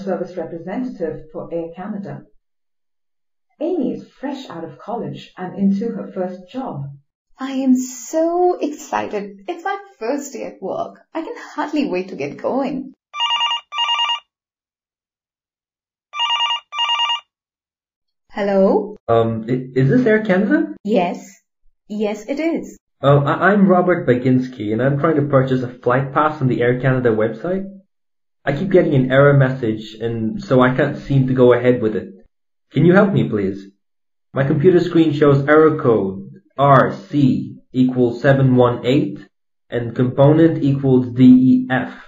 service representative for AirCanada. Amy is fresh out of college and into her first job. I am so excited. It's my first day at work. I can hardly wait to get going. Hello? Is this Air Canada? Yes. Yes, it is. I'm Robert Baginski, and I'm trying to purchase a flight pass on the Air Canada website. I keep getting an error message, and so I can't seem to go ahead with it. Can you help me, please? My computer screen shows error code RC equals 718, and component equals DEF.